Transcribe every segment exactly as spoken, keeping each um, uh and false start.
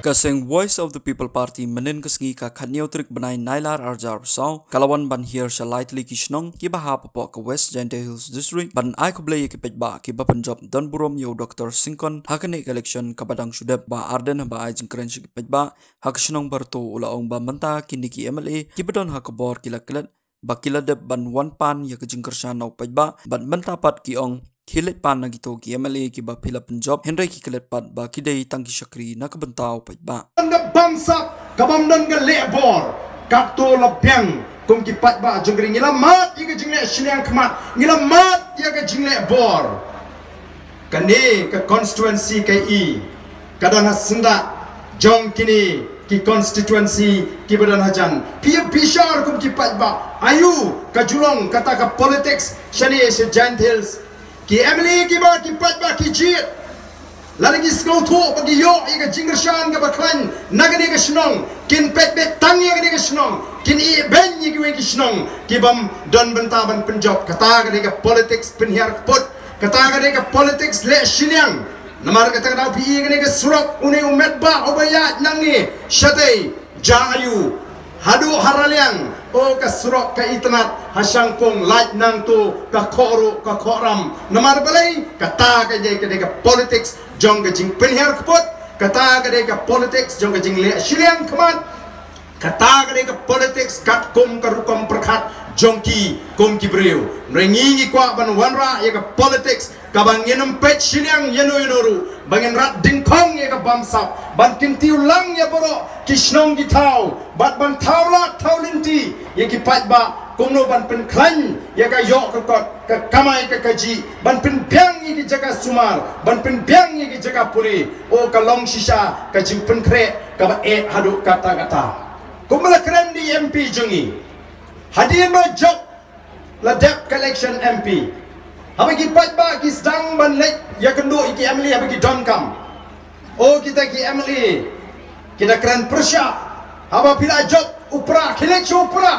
Kaseng Voice of the People Party menin kesengi ka khanneutrik benai nailar arjar sau kalawan ban hier lightly kishnong ki baha papo ke West Jante Hills District ban ai ko blay ki pejba ki ba Punjab dan burom yo Doctor Sinkon hakane election kabadang sudep ba arden ba ai jingkren ki pejba hakshnong barto ula ong ba menta kini ki M L A ki badon hakabor kilakilat ba kiladep ban wan pan ya ke jingkershan au pejba ban menta pat ki ong Kilit pan na gito ki M L A ki ba pila Punjab Henry ki kilit pat ba kidai tangki syakri na kabentau pa ba. Anda bangsa kabamdan ga lebor kapto labyang kung ki pat ba jengri ngila mat iga jingle shiniang kmat ngila mat iga jingle bor. Kani ke constituency ke i kadana senda jong kini ki constituency ki badan hajan pia bishar kung ki pat ba ayu ka julong kata ka politics shani se Giant Hills ki M L A ki ba ki pat ba ki jit lagi skau tho bagi yo iga jingershan ga baklan nagani ga shnong kin pet bet tangi ga ga shnong kin i ben yi ga shnong ki bam don benta ban Punjab kata ga ga politics pinhiar put kata ga ga politics le shiniang namar kata ga pi ga ga surok une umet ba obaya nangi shatei jayu hadu haraliang o ka surok ka itnat hasang pong light nang tu ka koru ka koram namar balai kata ka je ka ka politics jong ka jing penher kpot kata ka ka politics jong ka jing le shiliang kman kata ka ka politics kat kum ka rukom perkhat jong ki kum ki breu rengi ni kwa ban wanra ya ka politics ka bang yenum pet shiliang yenu yenoru bangin rat dingkong ya ka bamsap ban kinti ulang ya boro kishnong gi tau bat ban taula taulinti ya ki pat ba kumno ban pen klan ya ka yo ka kot ka kamai ka kaji ban pen biang gi jaga sumar ban pen biang gi jaga puri o ka long shisha ka jing pen kre ka ba e hadu kata kata kumala kren di M P jungi hadir ma job la dep collection M P habagi pat ba ki sedang ban lek ya kendo iki M L A habagi don kam oh kita ki M L A kita keren persya haba pila job upra kilet upra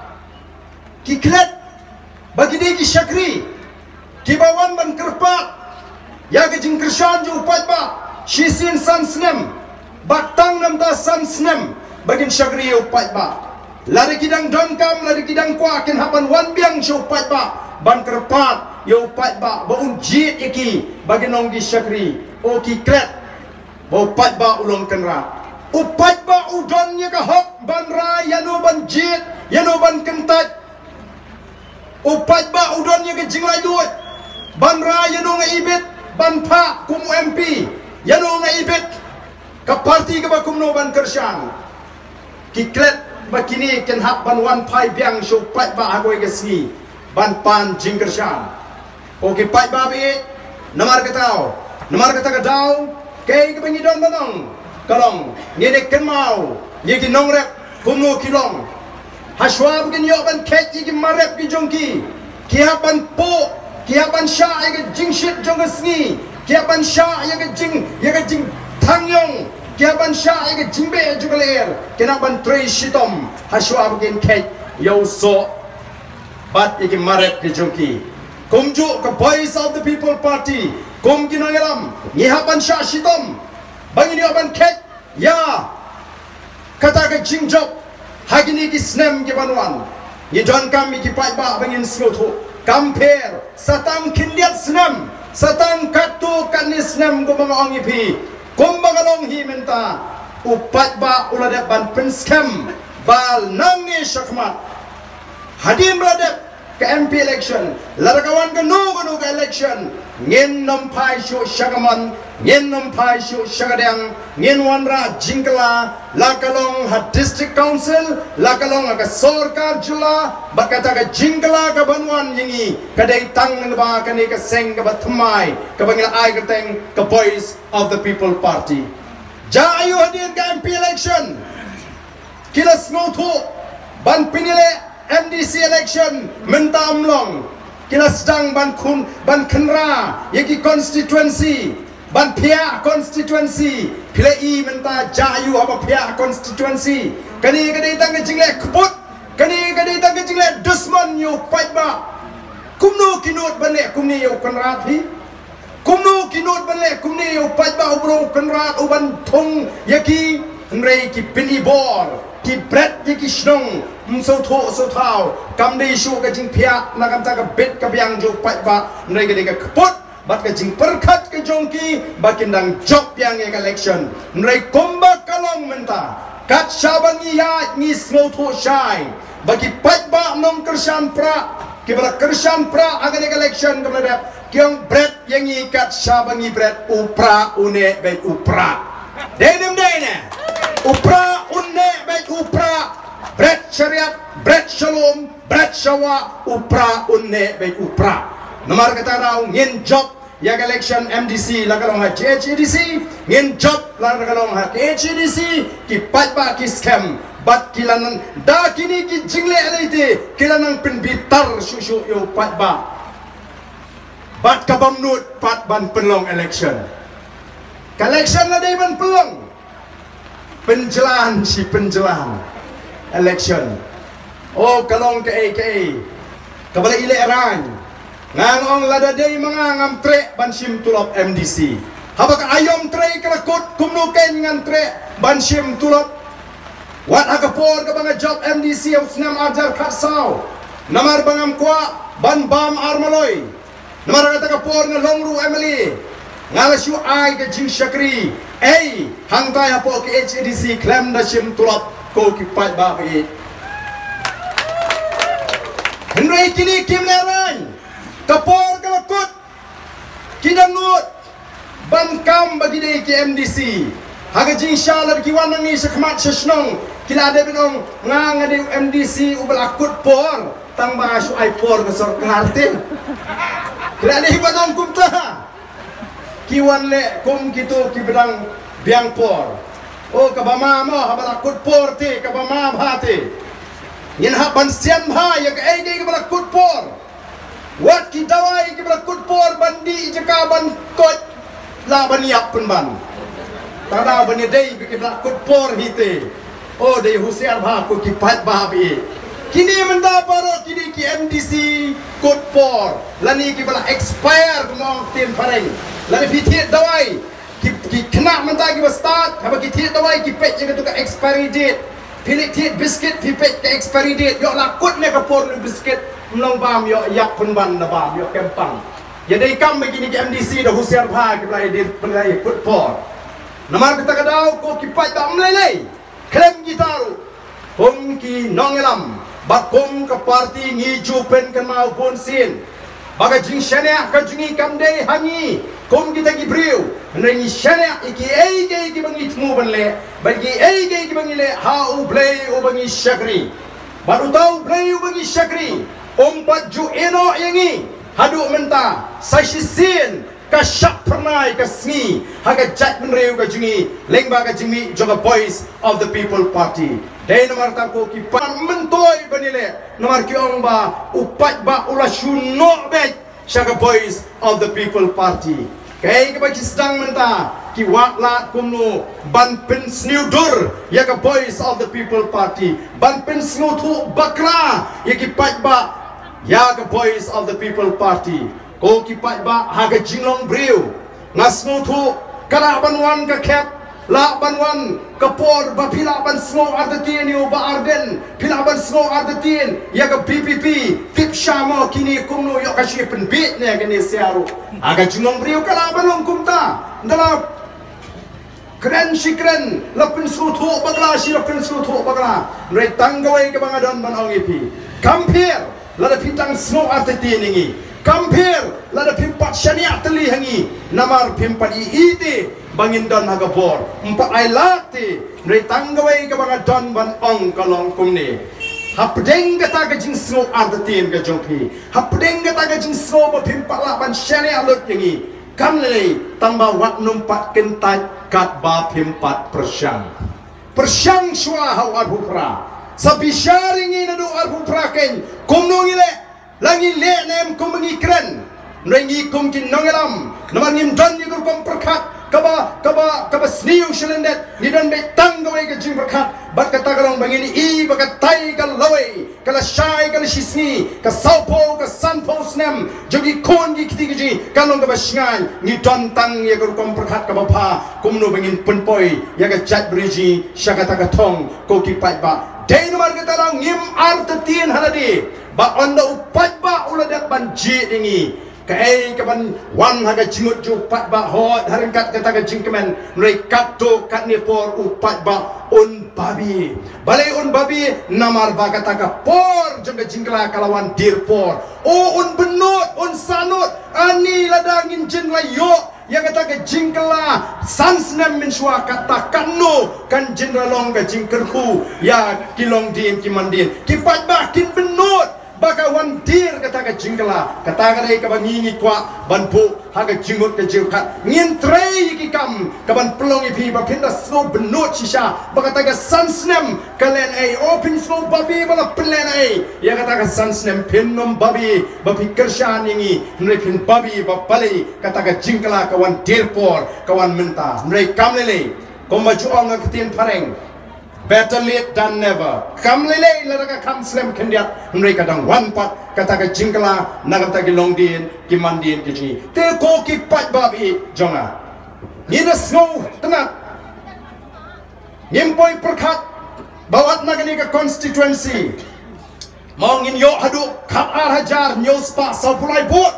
ki kilet bagi dia ki syakri ki bawan ban kerpat ya ke jingkershan ju pat ba shisin san snem batang nam ta san snem bagin syakri upat ba lari kidang don kam lari kidang kwa ken hapan wan biang syu upat ba ban kerpat yo pat ba baun jit iki bagi nonggi syakri o ki kret bo pat ba ulong kenra upat ba udonnya ka hok ban ra yano ban jit yano ban kentat upat ba udonnya ka jinglai duit ban ra yano nga ibit ban pa kum M P yano nga ibit ka parti ka ba kumno ban kersyan ki kret ba kini ken hak ban wan pai biang syu pat ba agoi ka si ban pan jingkersyan Oke pat babi namar katau namar kata katau kay kapangi don banong kalong ngene kenmau yegi nongrep kumu kilong haswa begin yo ban ket yegi marep ki jongki kiapan po kiapan sha yegi jingshit jongasni kiapan sha yegi jing yegi jing tangyong kiapan sha yegi jingbe jugaler kenapan trei shitom haswa begin ket yo so bat yegi marep ki jongki kumju ke Voice of the People Party kum kinangalam ngihapan sya shitom bangini aban ket ya kata ke jingjob hagini ki snem ki banwan ni don kami ki pai ba bangin sloto compare satang kindiat snem satang katu kanis snem go mga ongi pi kum bagalong hi menta upat ba uladep ban penskem bal nangi syakmat hadim ladep ke M P election larakawan ke no no ke election ngin nom pai shu shagaman ngin nom pai shu shagadang ngin wanra jingkala lakalong ha district council lakalong ka sarkar jula bakata ka jingkala ka banwan yingi kadai tang ng ba kani ka seng ka batmai ka bangila ai ka teng ka Voice of the People Party ja ayo hadir ke M P election kilas ngoto ban pinile M D C election menta amlong kina sedang ban kun ban kenra yaki constituency ban pia constituency pila i menta jayu apa pia constituency kani kani tang jingle keput kani kani tang jingle dusman yo fight ba kumno kinot bane kumni yo kenra thi kumno kinod bale kumni upat ba ubro kanrat uban thong yaki ngrei ki pinibor ki bread yaki snong mso tho so thau kam dei shu ka jing phia na kam ta ka bet ka biang jo pat ba ngrei ka de ka kaput bat ka jing perkhat ka jongki bakindang job yang ek election ngrei komba kalong menta kat shabangi ya ni smo tho shai bagi pat ba nom kersan pra kibala kersan pra agar ek election ka bala kyong bread yang ikat shabangi bread upra une be upra denem dene upra une be upra bread syariat bread shalom bread shawa upra une be upra nomor kata raw ngin job yang election M D C lagalong ha H E D C ngin job lagalong ha H E D C ki pat ba ki scam bat kilanan da kini ki jingle alite kilanan penbitar susu yo pat ba bat kabam nut pat ban pelong election election na day ban pelong penjelan si penjelan election oh kalong ke A K A kabala ile arang ngangong lada day mga ngam tre ban sim tulop M D C habak ayom tre kelakot kumnuken ngan tre ban sim tulop wat agapor ka banga job M D C of snam ajar katsaw namar bangam kwa ban bam armaloy namar kata kapor nga longru Emily ngala syu ay ka jing shakri ay hangtay hapo ki H E D C klem da sim tulop ko ki pat ba ki henry kini kim leran kapor kalakut kidangut ban kam bagi day ki M D C haga jing shala ki wanang ni sakmat sesnong kila ada binong ngang ada M D C ubal akut por tang ba asu ai por ke sarkar te kila ada hibanong kumta kiwan le kum kitu ki bedang biang por oh kabama mo habal akut por te kabama bhate yin ha ban sian bha ya ai ge ke akut por wat ki dawai ke akut por bandi jaka ban kot la ban yak pun ban tada ban dei ke akut por hite oh dari Husiar bah ko ki pat bah bi kini menda paro kini ki M D C kod por lani ki bala expire kumong tin pareng lani fitit dawai ki ki kena menda ki start haba ki tit dawai ki pet je ka expiry date pilik tit biscuit pi pet ka expiry date yo la kod ne ka por biscuit mlong bam yo yak pun ban na bam yo kempang ya dei kam begini ki M D C da Husiar bah ki bala edit pengai kod por namar kita kadau ko ki pat ba mlelei klem gitaru hong ki nongelam bakom ke parti ngiju pen kan mau pun sin baga jing shania ka jingi kamdei hangi kom kita ki briu nengi shania iki ei ge ki bangi tmu banle bagi ei ge ki bangi le ha u play u bangi shakri baru tahu play u bangi shakri ompat ju eno yangi hadu menta sasisin ka syak pernai ka sngi haga jat menreu ka jingi lengba ka jingi joga voice of the people party dai nomor ta ko ki pan mentoy banile nomor ki ong ba upat ba ula shuno be syaga voice of the people party kai ka ba ki sedang menta ki wakla kumno ban pen sniudur ya ka voice of the people party ban pen snutu bakra ya ki pat ba ya ka voice of the people party ko ki pat ba haga jinglong briu ngasmu thu kala banwan ka kep la banwan kapor ba pila ban smo ardatin yo ba arden pila ban smo ardatin ya ka P P P tip shamo kini kumno yo ka shipen bit ne gani siaru haga jinglong briu kala banong kumta ndala kren shikren la pen smo thu bagla shi la pen smo thu bagla re tanggawai ka bangadon banong ipi kampir la da pitang smo ardatin ngi kampir lada pimpat syariat teli hangi namar pimpat iiti bangin don hagapor empat ai lati dari tanggawai ke banga don ban ong kalong kumni hapdeng kata ke jing snow ardatin ke jongki hapdeng kata ke jing snow ba pimpat la ban syariat lut yangi kam le tamba wat numpat kentat kat ba pimpat persyang persyang shwa hawat hupra sabi syaringi nadu arhupra ken kumno ngile langi le nem kum ngi kren rengi kum kin nongelam namar ngim don ni kum perkat kaba kaba kaba sniu shulendet ni dan be tang gawe ke jing berkat bat kata kalong bangini i bakat tai ka lawe kala shai kala shisni ka saupo ka sanpo snem jogi kon gi kiti gi kalong ka basngai ni don tang ya ka kom berkat ka bapa kumno bangin penpoi ya ka chat briji syakata ka tong ko ki pai ba dei nomor kata lang ngim artetien haladi ba onda upat ba uladak banji dingi kai kaban wan haga jimut ju pat ba hot haringkat kata ka jingkemen mereka to kat ni por upat ba un babi balai un babi namar ba kata ka por jong ka jingkla kalawan dir por o un benut un sanut ani ladangin jin layo ya kata ka jingkla sansnem min shwa kata kanu kan jin long ka jingkerku ya kilong din kimandin kipat ba kin benut baka wan dir kata ka jingkala kata ka dai ka bangingi kwa banpu haga jingut ka jirkat ngin trei ki kam ka ban plong ipi ba pinda snow benut shisha baka ta ka sansnem kalen ai open snow babi bala plan ai ya kata ka sansnem pinnom babi ba pikir shan ingi nre pin babi ba pali kata ka jingkala ka wan dir por ka wan menta nre kam lele ko ma juong ka tin pareng better late than never. Kam lele ladaka kam slam kendiat mereka dang one part kata ka jingkala nagam ta gilong din kimandin kiji. Te ko ki pat babi jonga. Ni na snow tenat. Nyimpoi perkat bawat nagani ka constituency. Mongin yo hadu kap ar hajar news pa sapulai bot.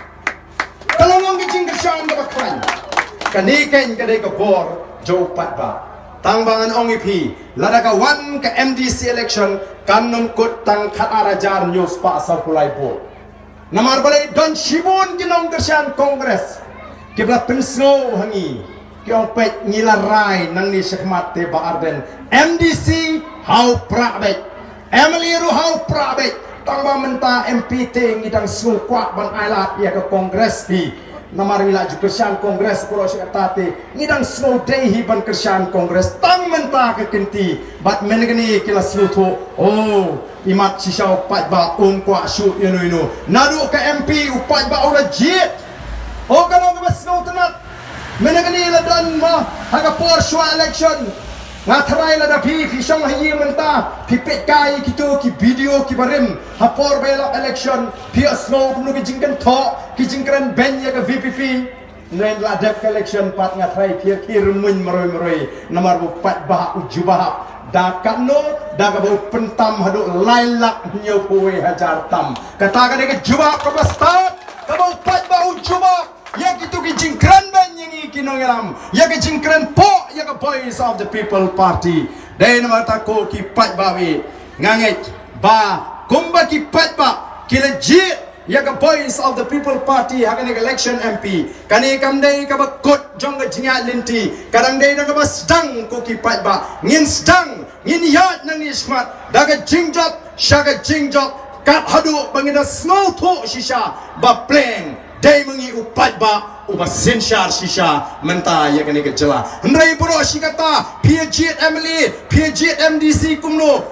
Kalau ngong ki jingkashan ba kran. Kani ken kadai ka bor jo pat ba. Tangbangan ong ipi ladaka wan ke M D C election kanum kut tang khat arajar news pa sapulai po namar balai don shibun kinong kersian kongres kibla pensno hangi kiong pet ngilarai nang ni sekmat te ba arden M D C how prabet Emily ru how prabet tangba menta M P T ngidang snu kwak ban ailat ya ke kongres ti namar wila ju kersian kongres puro syakate ngidang snow day hiban kersian kongres tang menta ke kenti bat menegani kila sluto oh imat sisau pat ba um kwa shoot inu inu nadu ke M P upat ba ula jit oh kalau ke snow tenat menegani ladan ma haga por shwa election ngathrai la da phi phi song hayi menta phi pet kai kitu ki video ki barim hapor bela election phi snow nu ki jingkan tho ki jingkran ben ya ka V P P nen la dep election pat ngathrai phi ki rumun meroi meroi nomor bu pat ba ujubah da kano da ka bu pentam hadu lailak nyo puwe hajar tam kata ka de jubah ka bastad ka bu pat ba ujubah ya kitu ki jingkran ben yang kinongeram ya ki jingkran po ya ka voice of the people party dai nama ta ko ki pat ba we nganget ba kumba ki pat ba ki legit ya ka voice of the people party hakan election M P kani kam dai ka ba kot jong ga jinga linti kadang dai da ka ba sedang ko ki pat ba ngin sedang ngin yat nang ni smart da ka jingjot syaga jingjot kat hadu bangida snow to shisha ba pleng dai mengi upat ba uba sinshar shisha menta ya kani kecela ndrai puro shikata P G Emily P G M D C kumno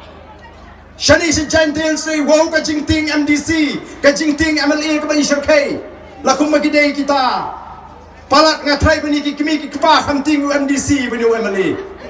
shani si jantel sei wow ka jingting M D C ka jingting M L A ka bani shirkai lakum magidai kita palat ngatrai bani ki kimi ki kpa kamting M D C bani M L A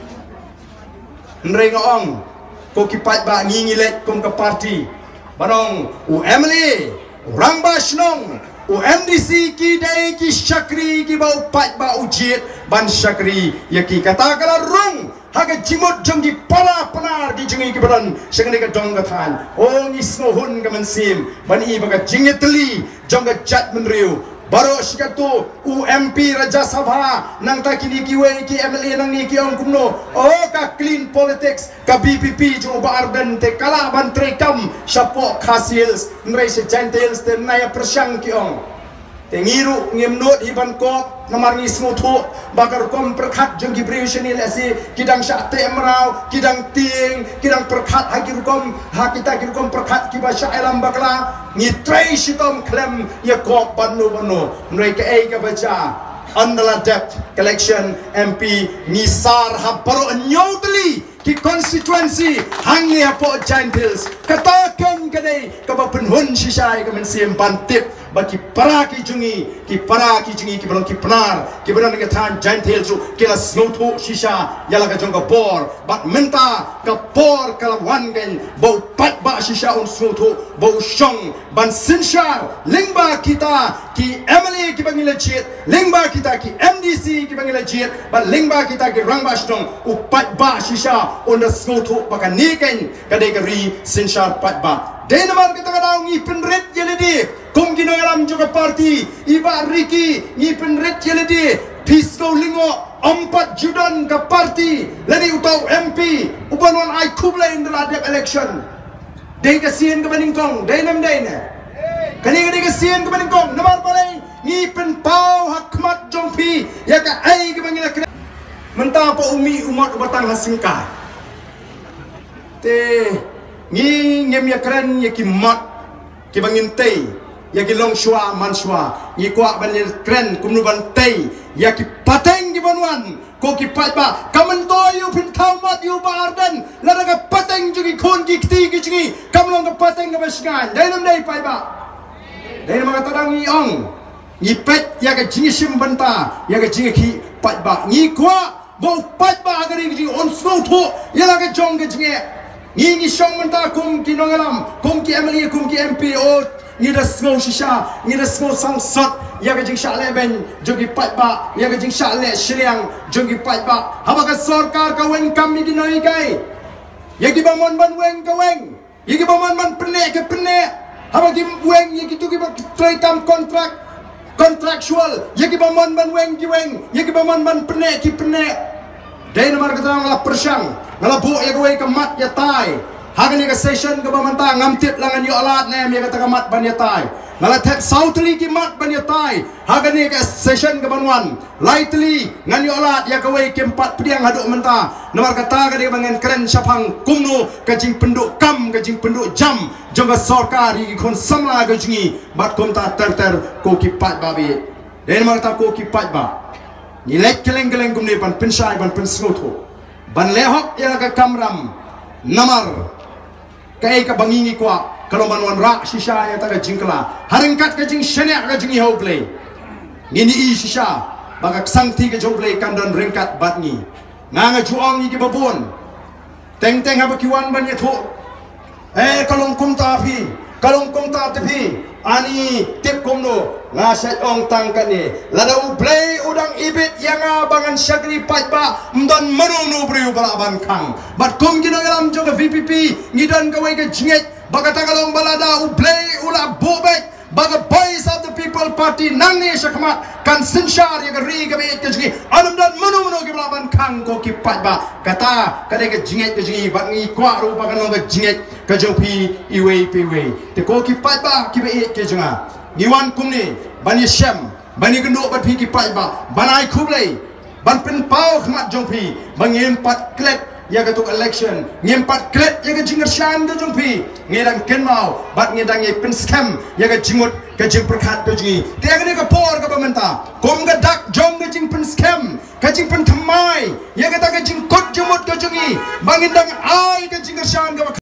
ndrai ngong ko kipat ba ngingilek kum ka party banong u M L A orang basnong u M D C ki dai ki syakri ki bau pat ba ujit ban syakri ya ki kata kala rung haga jimut jong di pala penar di jengi ki badan sengani ka dong katan oh ni snohun ka mensim ban i baga jingit teli jong ka chat menriu baro sikatu U M P Raja Sabha nang ta kini ki we ki M L A nang ni ki ong kumno oh ka clean politics ka B P P jo ba arden te kala ban trekam syapo khasils nrai se gentils te naya persyang ki ong te ngiru ngimnot iban ko namar ngi smutu bakar kom perkhat jong ki breushni lesi kidang syate emrau kidang ting kidang perkhat hakir kom hakita kir kom perkhat ki ba syailam bakla ngi trai sitom klem ya ko panu panu nrai ke ai ka baca andala depth collection M P nisar habaro nyotli ki constituency hangi apo gentils katakan kadai ka ba penhun sisai ka mensim pantip bagi para ki jungi ki para ki jungi ki belum ki penar ki benar ke tan jantel su kila snotho shisha yala ka jongka bor bat menta ka bor kala wan gen bau pat ba shisha un snotho bau shong ban sinshar lingba kita ki Emily ki bangila jit lingba kita ki M D C ki bangila jit bat lingba kita ki rangba shtong upat ba shisha un snotho baka niken kadai ka ri sinshar pat ba Denmark kita kadang ngi penret jeledi kum gino alam juga parti iba Riki ngi penret jeledi pisco lingo empat judan ke parti lani utau M P ubanwan ai kubla in the ladap election dei kasian ke baningkong dei nam dei ne kani kani kasian ke baningkong namar palai ngi pen pau hakmat jongpi ya ka ai ke bangila mentah apa umi umat batang hasingka te ngi ngem ya keren ya ki mat ki bangin tei ya ki long shua man shua ngi kwa ban ya keren kumnu ban tei ya ki pateng di banwan ko ki pat ba kamen to yu pin thau mat yu ba ardan la ga pateng jugi khon ki ti ki jugi kam long ga pateng ga basgan dai nam dai pai ba dai ma ta dang ngi ong ngi pet ya ga jingi sim banta ya ga jingi ki pat ba ngi kwa bo pat ba ga ri ji on snow tho ya la ga jong ga jingi Ngi ngi shong menta kum ki nongalam kum ki M L A kum ki M P o ngi da smo shisha ngi da smo sang sot ya ga jing sha le ben jogi pat ba ya ga jing sha le shriang jogi pat ba haba ka sarkar ka wen kam mi di noi kai ya gi ba mon ban wen ka wen ya gi ba mon ban pene ke pene haba gi wen ya gi tu gi ba try kam contract contractual ya gi ba mon ban wen gi wen ya gi ba mon ban pene ki pene dai nomor kata ngala persang ngala bu ya gawai kemat ya tai hagan ya session ke bamanta ngamtip langan yo alat nem ya kata kemat ban ya tai ngala tep southly ki mat ban ya tai hagan ya session ke banwan lightly ngan yo alat ya gawai ke empat pediang haduk menta nomor kata ke dia bangen keren syapang kumno kajing penduk kam kajing penduk jam jongga sarkar hi kon samla gajingi bat komta ter ter ko ki pat babi dai nomor kata ko ki pat ba ni lek keleng keleng kumne ban pensai ban pensnoto ban lehok ya ka kamram namar kai ka bangingi kwa kalau banwan ra shisha ya ta ka jingkla haringkat ka jing shene ka jing hoble ngini i shisha baga sangti ka joble kandon ringkat batni nganga juang ni ki babon teng teng ha bakiwan ban ya tho eh kalong kum ta phi kalong kum ta te phi ani tip komno ngaset ong tangkat ni lada ublay udang ibit yang abangan syagri pat ba mdan manunu briu balaban kang bat kum gino alam juga V P P ngidan kawai ke jinget bagata kalong balada ublay ula bobek baga voice of the people party nangi syakmat kan sinshar ya gari ka be ke jingi anam dan manunu ke balaban kang ko ki pat ba kata kade ke jinget ke jingi bat ngi kwa ru ba kan ke jinget ke jopi iwe piwe te ko ki pat ba ki be ke jinga niwan kumni bani shem bani genduk bat pi ki pai ba banai kublai ban pen pau khmat jongpi bangem pat klet ya ga tuk election ngem pat klet ya ga jinger shan ga jongpi ngedang kenmau bat ngedang ye pen scam ya ga jingut ka jing perkhat ga jingi te ga ne ka por ga pamenta kom ga dak jong ga jing pen scam ka jing pen thamai ya ga ta ga jing kot jumut ga jingi bangindang ai ga jinger shan ga